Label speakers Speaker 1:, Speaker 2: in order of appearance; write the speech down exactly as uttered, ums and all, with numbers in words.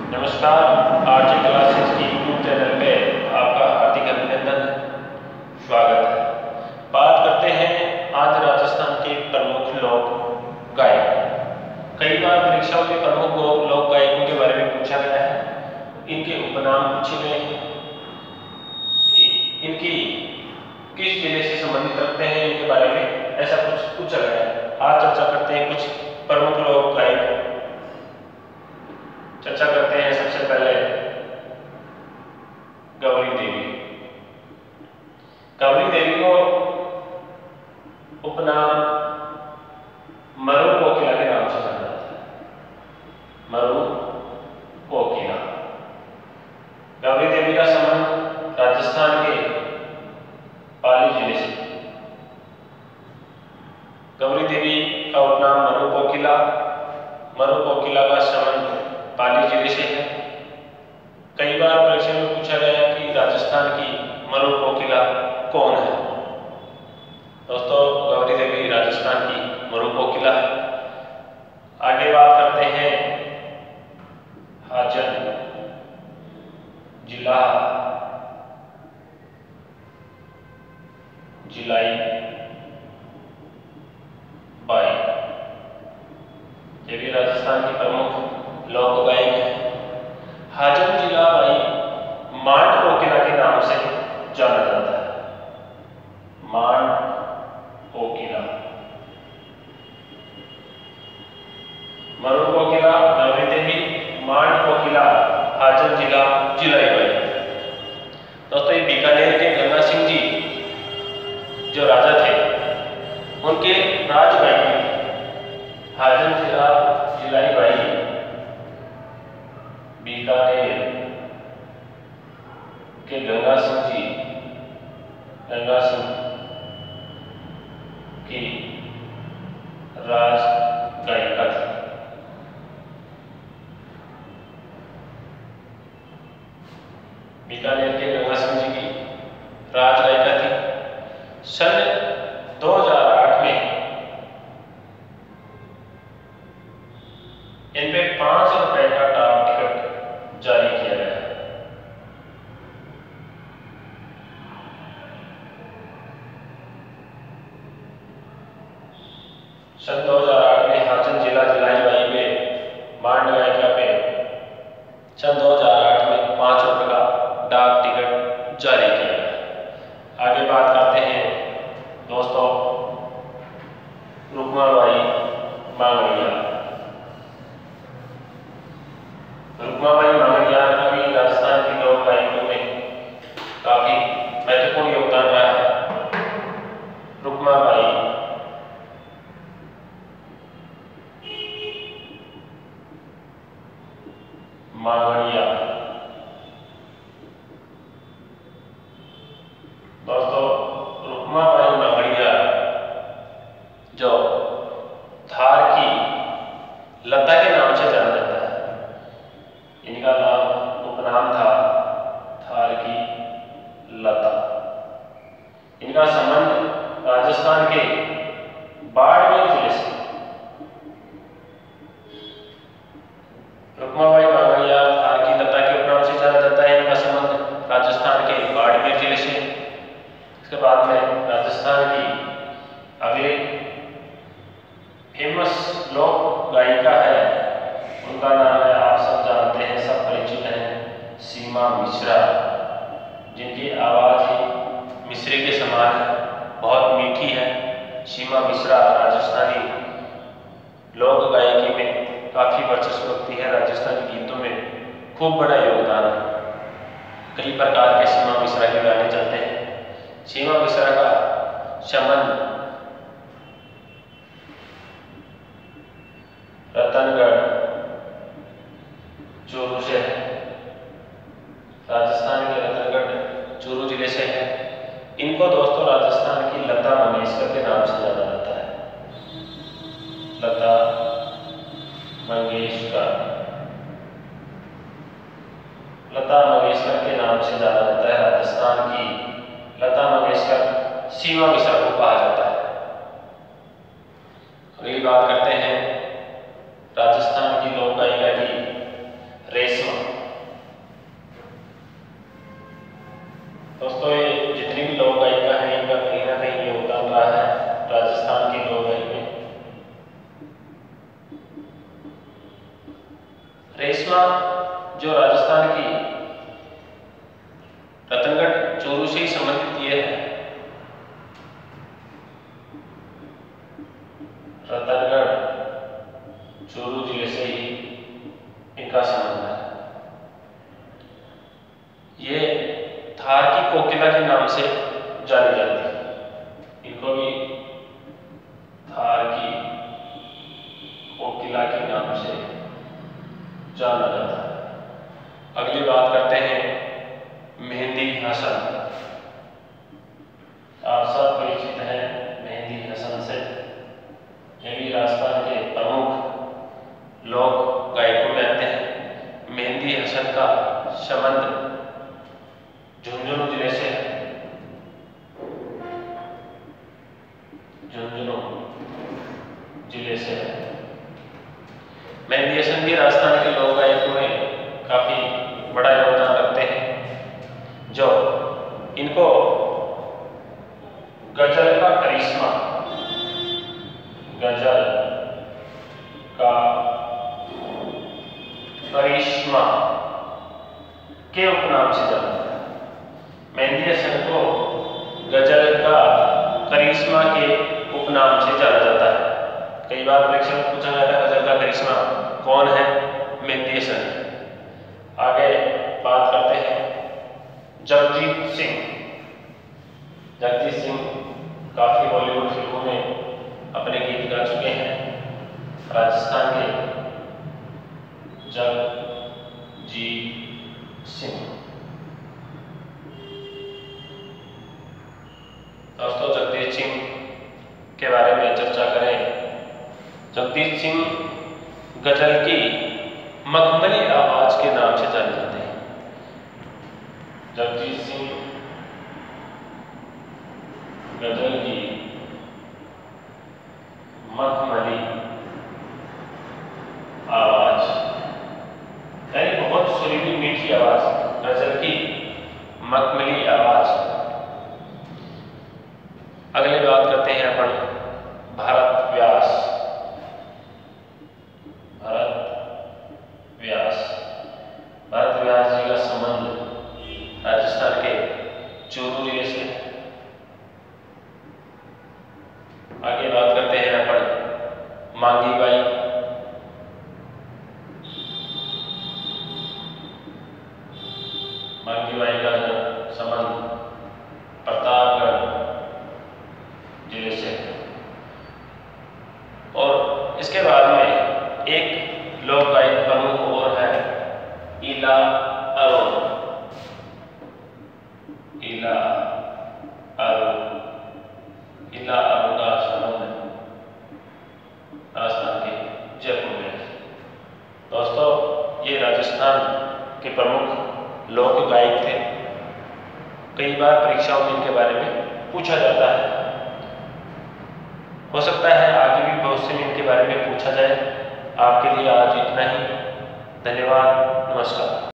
Speaker 1: नमस्कार, RJ classes की YouTube channel पे आपका हार्दिक अभिनंदन, स्वागत है। बात करते हैं आज राजस्थान के प्रमुख लोक गायक। कई बार परीक्षाओं के प्रमुख लोक गायकों के बारे में पूछा गया है, इनके उपनाम पूछे गए हैं, इनकी किस जिले से संबंधित रखते हैं इनके बारे में ऐसा कुछ पूछा गया है। आज चर्चा करते हैं कुछ प्रमुख लोक गायक। चर्चा करते हैं सबसे पहले गौरी देवी। गौरी देवी को उपनाम मरु कोकिला के नाम से जाना जाता है। मरु कोकिला। गौरी देवी का संबंध राजस्थान के पाली जिले से। गौरी देवी का उपनाम मरु कोकिला। मरु कोकिला का संबंध पाली जिले से है। कई बार परीक्षा में पूछा गया कि राजस्थान की मरु कोकिला कौन है। दोस्तों, गौरी देवी राजस्थान की मरु कोकिला है। आगे बात करते हैं हाजन जिला जिलाई बाई। ये भी राजस्थान की प्रमुख लोक गायक है। हाजन जिला बाई मांड कोकिला के नाम से जाना जाता है। मांड कोकिला। मरु कोकिला गौरी देवी, मांड कोकिला हाजन जिला जिलाई बाई। दोस्तों, ये बीकानेर के गंगा सिंह जी जो राजा थे उनके राजगायकी हाजन जिला जिलाई बाई बीकानेर के गंगा सिंह जी गंगा सिंह की राज गायिका थी। बीकानेर के गंगा सिंह जी की राज गायिका थी। सन दो हज़ार आठ में इन पे पांच सौ रुपए का डाक टिकट जारी किया गया। सन दो हज़ार आठ में हाजन जिला जिलाई बाई में मांड गायिका पे सन दो हज़ार आठ में पांच रुपए का डाक टिकट जारी किया गया। आगे बात करते हैं दोस्तों रुक्माबाई मांगड़िया। रुक्माबाई मांगड़िया का भी राजस्थान की लोक गायकों में काफी महत्वपूर्ण योगदान रहा है। रुक्माबाई मांगड़िया। दोस्तों, रुक्माबाई मांगड़िया जो धार की लता के नाम से जाना जाता है। इनका नाम उपनाम था थार की लता। इनका संबंध राजस्थान के बाड़मेर जिले से। रुक्माबाई मांगड़िया थार की लता के उपनाम से जाना जाता है। इनका संबंध राजस्थान के बाड़मेर जिले से। इसके बाद में राजस्थान की अगले फेमस लोक गायिका है, उनका नाम है, आप सब जानते हैं, सब परिचित हैं, सीमा मिश्रा, जिनकी आवाज ही मिश्रे के समान है, बहुत मीठी है। सीमा मिश्रा राजस्थानी लोक गायकी में काफी वर्चस्व रखती है। राजस्थानी गीतों में खूब बड़ा योगदान है। कई प्रकार के सीमा मिश्रा के गाने चलते हैं। सीमा मिश्रा का संबंध रतनगढ़ चूरू से है। राजस्थान के रतनगढ़ चूरू जिले से है। इनको दोस्तों राजस्थान की लता मंगेशकर के नाम से जाना जाता है। लता मंगेशकर लता मंगेशकर के नाम से जाना जाता है। राजस्थान की लता मंगेशकर सीमा मिश्रा को कहा जाता है। अगली बात करते हैं राजस्थान की लोक गायिका की रेशमा। करिश्मा जो राजस्थान की रतनगढ़ चूरू से ही संबंधित ये है। रतनगढ़ चूरू जिले से ही इनका संबंध है। ये थार की कोकिला के नाम से जानी जाती है। इनको भी थार की कोकिला के नाम से जाना जाता है। अगली बात करते हैं मेहंदी हसन। आप सब परिचित हैं मेहंदी हसन से। ये भी राजस्थान के प्रमुख लोक गायकों में आते हैं। मेहंदी हसन का संबंध झुंझुनू जिले से है। झुंझुनू जिले से है। मेहंदी हसन भी राजस्थान के लोक गायकों में काफी बड़ा योगदान रखते हैं। जो इनको गजल का करिश्मा, गजल का करिश्मा के उपनाम से जाना जाता है। मेहंदी हसन को गजल का करिश्मा के उपनाम से जाना जाता है। कई बार परीक्षा में पूछा जाता है गजल का करिश्मा कौन है? मेहंदी हसन। आगे बात करते हैं जगजीत सिंह। जगजीत सिंह काफी बॉलीवुड फिल्मों में अपने गीत गा चुके हैं। राजस्थान के जगजीत सिंह। दोस्तों जगजीत सिंह के बारे में चर्चा करें। जगजीत सिंह गजल की मखमली आवाज के नाम से जाने जाते हैं। जगजीत सिंह गजल की मखमली आवाज, यानी बहुत सुरीली मीठी आवाज, गजल की मखमली आवाज। अगली बात करते हैं अपन भरत व्यास। भरत व्यास भरत व्यास जी का संबंध राजस्थान के चूरू जिले से है। आगे बात करते हैं अपन मांगी बाई। मांगी बाई का संबंध प्रतापगढ़ जिले से है। और इसके बाद में एक लोक गायक प्रमुख और है इला अरुण। इला अरुण इला अरुण का संबंध राजस्थान के जयपुर में। दोस्तों ये राजस्थान के प्रमुख लोक गायक थे। कई बार परीक्षाओं में इनके बारे में पूछा जाता है। हो सकता है आगे भी बहुत से इनके बारे में पूछा जाए। आपके लिए आज इतना ही। धन्यवाद। नमस्कार।